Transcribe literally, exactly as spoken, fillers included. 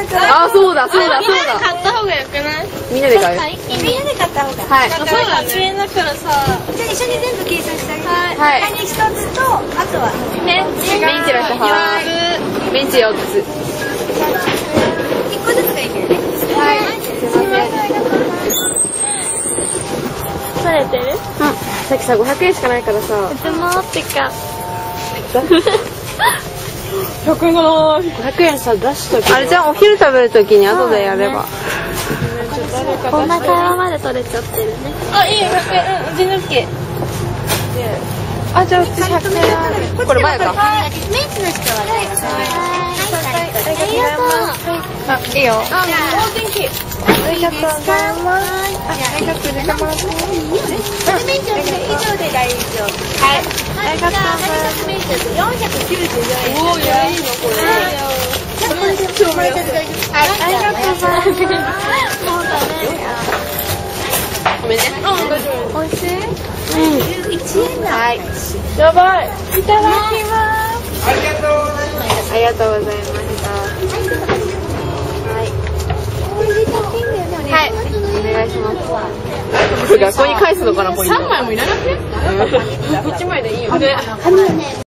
だから。 あ、そうだそうだそうだ。 買った方がよくない？ みんなで買う。 みんなで買った方が。 はい。 そうだ、一円だからさ。 じゃあ一緒に全部計算してあげて。 はい。 カニ一つと、あとは。 メンチメンチの人はメンチよっつ。 一個ずつがいいんだよね。 はい。すいません。 取れてる？ うん。さっきさごひゃくえんしかないからさ。 うちもってか。 ひゃくえんがない。ごひゃくえんさ出しとき。あれじゃん、お昼食べるときに後でやれば。 こんな会話まで取れちゃってるね。あ、いいよ、ひゃくえん、うん、全然 OK。 あ、じゃあうちひゃくえん。これ前か。 メンチの人はね。 ありがとう。 あ、いいよ。 あ、もう天気。 ありがとうございます。ありがとうございます。 メンチの人以上で大丈夫。 はい。 ありがとうございます。メンチのよんひゃくきゅうじゅうよんえん。 おー、いや、いいのこれ。 はい。ありがとうございます。そうだね。 ごめんね。 おいしい？ うん。 いちえんだ。 はい。 やばい。いただきます。 ありがとうございます。ありがとうございました。はい。はい。お願いします。これ学校に返すのかな、ポイント。 さんまいもいらなくね？ こっちまでいいよ。